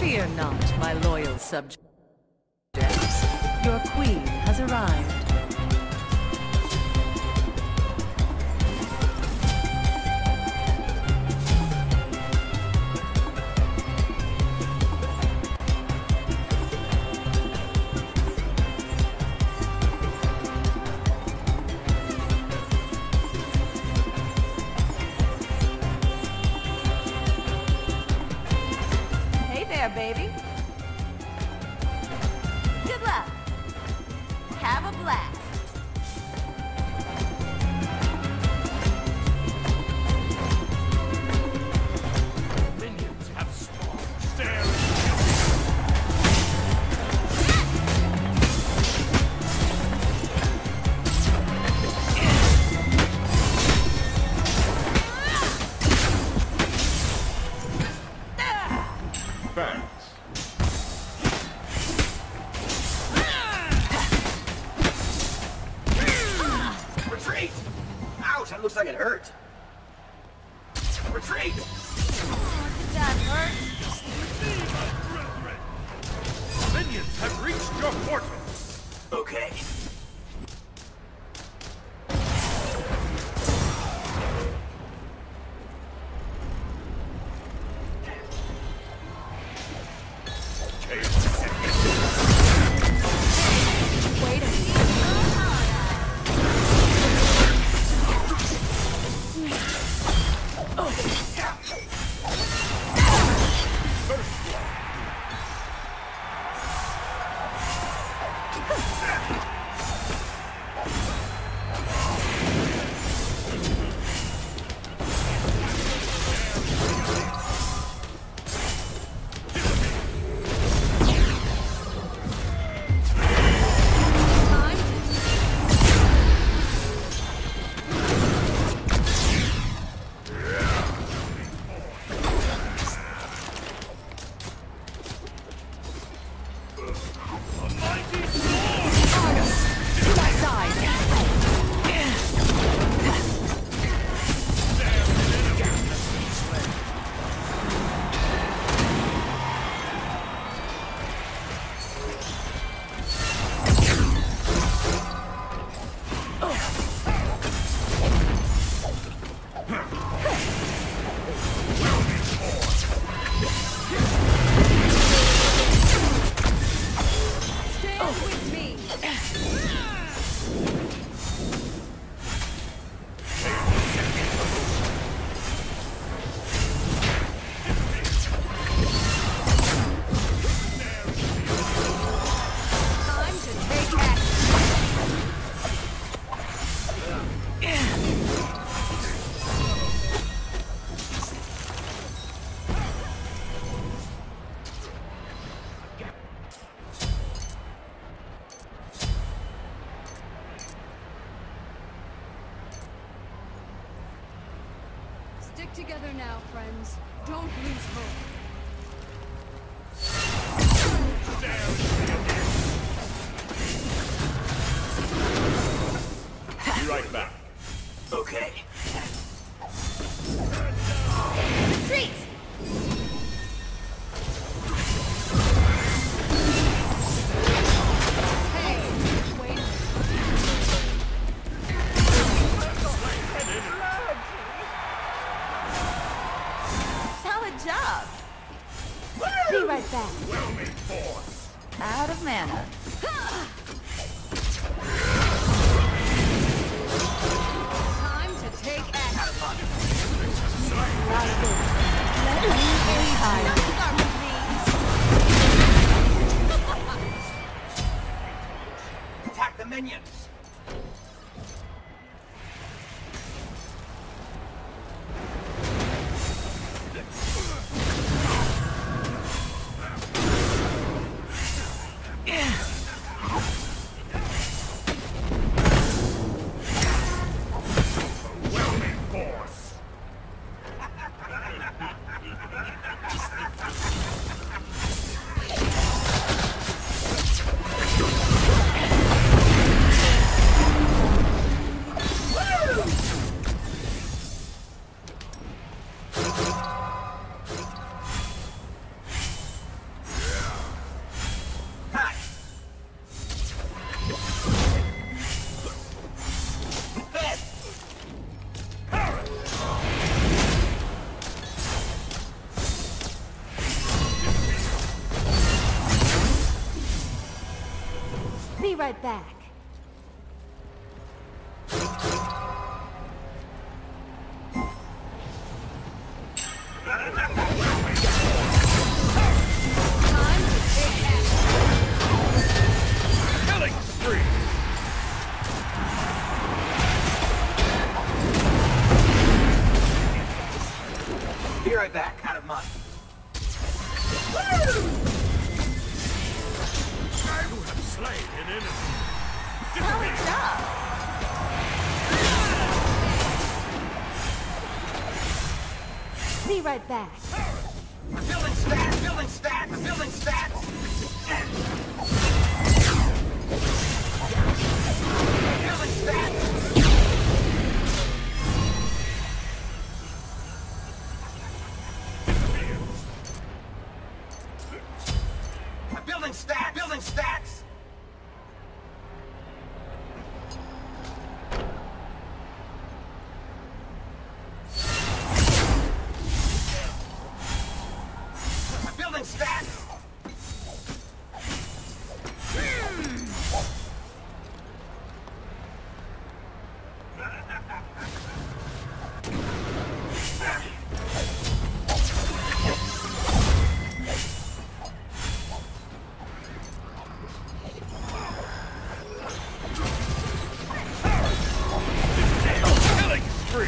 Fear not, my loyal subjects. Your queen has arrived. Baby. Good luck. Have a blast. Minions have spawned. Stare. Thanks. Retreat! Ouch, that looks like it hurt. Retreat! Did that hurt? Minions have reached your portal. Okay. Wait a minute. Stick together now, friends. Don't lose hope. Be right back. Okay. Retreat! Hey, wait. Solid job. Be right back. Whelming force. Out of mana. Time to take action. Let me start with these. Attack the minions! Whelming force. Be right back. Killing spree! Be right back. Out of money. You have slain an enemy. Solid job. Be right back. Building stats. Building stats. Building stats. Building stats. Building stats. Building stats. Building stats. Killing spree!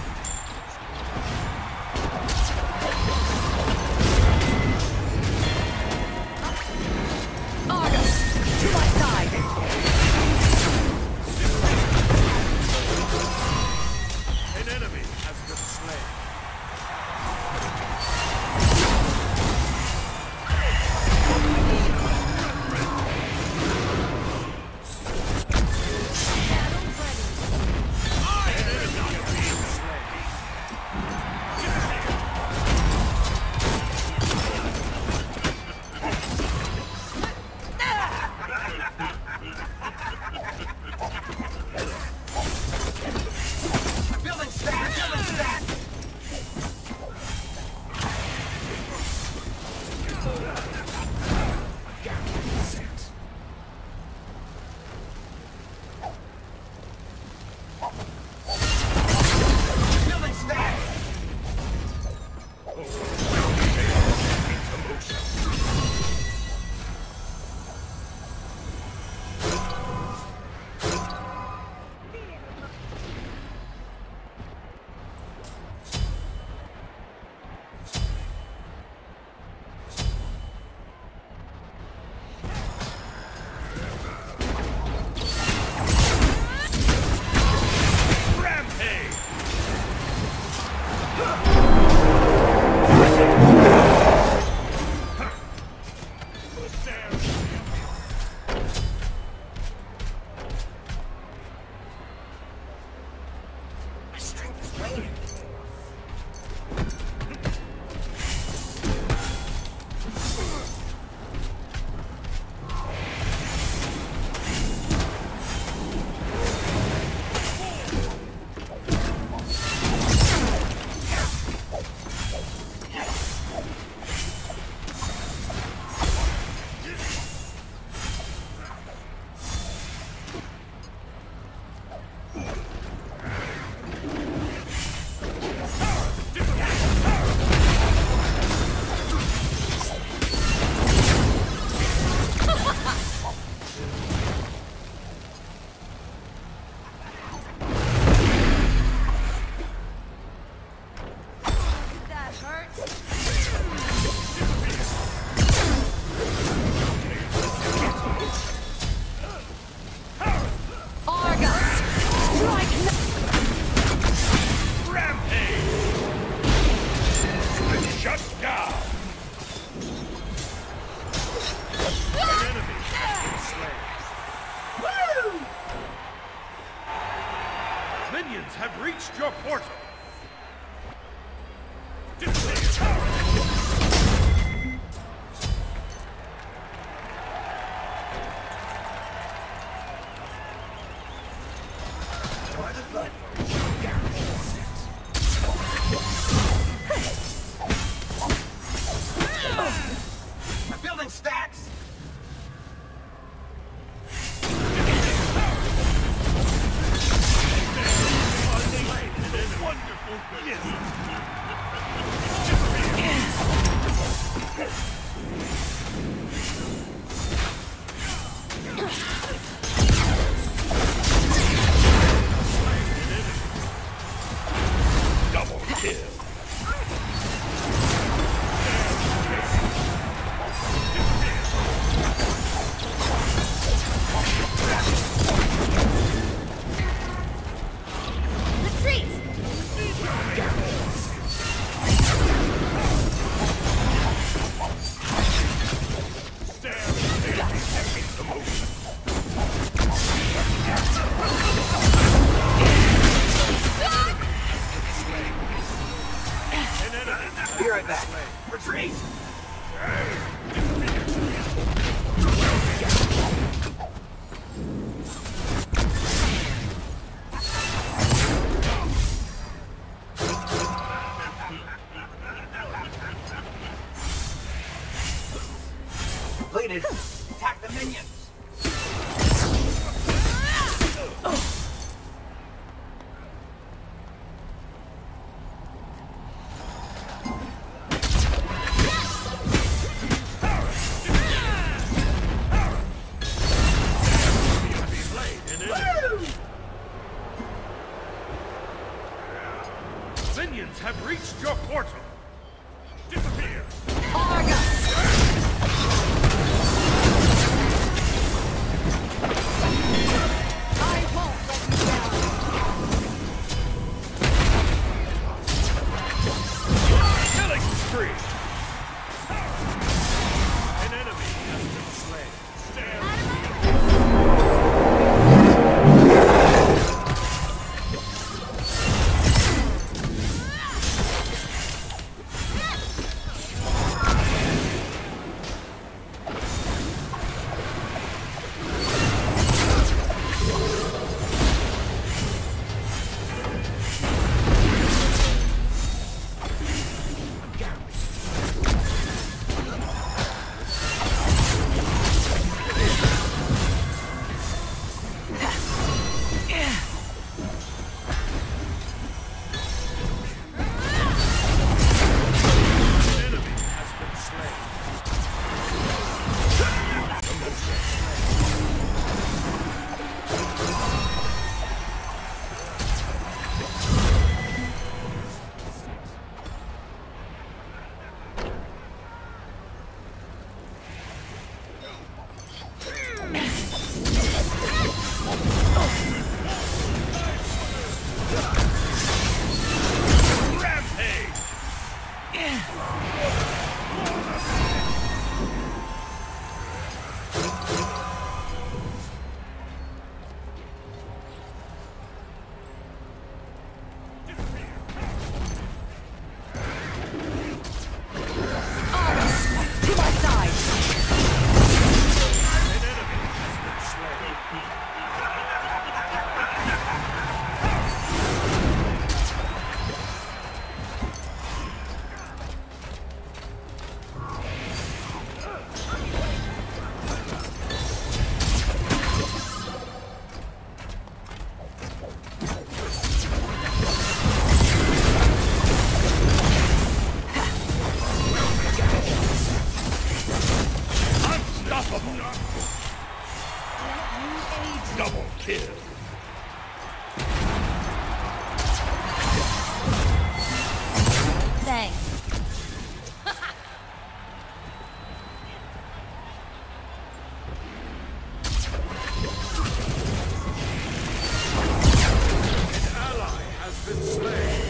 Argus, to my side! An enemy has been slain. An enemy is being slain. Building stats. Building stats. Building stats. Rampage! My strength is waning. That hurts. Argus, strike now! Rampage! Shut down! An enemy has been slain. Minions have reached your portal. Building stats. completed. Attack the minions. Minions have reached your portal. Disappear. I won't let you down. Killing spree. An enemy has been slain. Stand. Double kill. Thanks. An ally has been slain.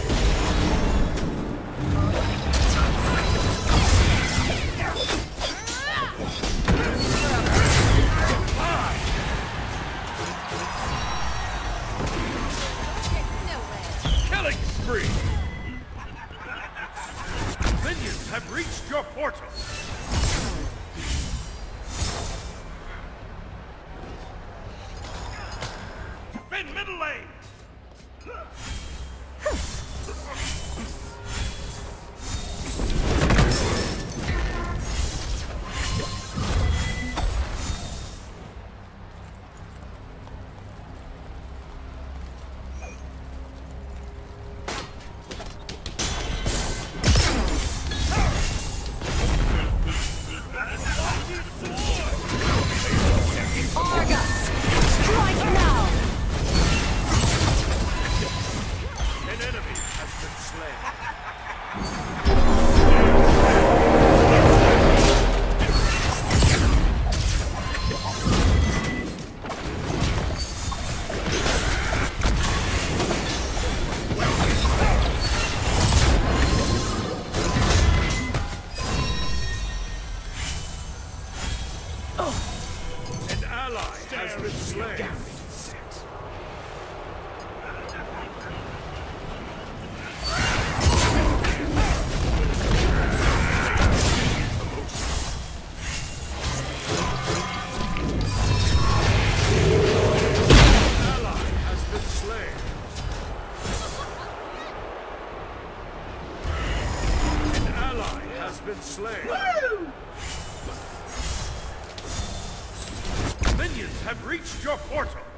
Killing spree. Minions have reached your portal. In middle lane. An enemy has been slain. An ally has been slain. Been slain. Woo! have reached your portal.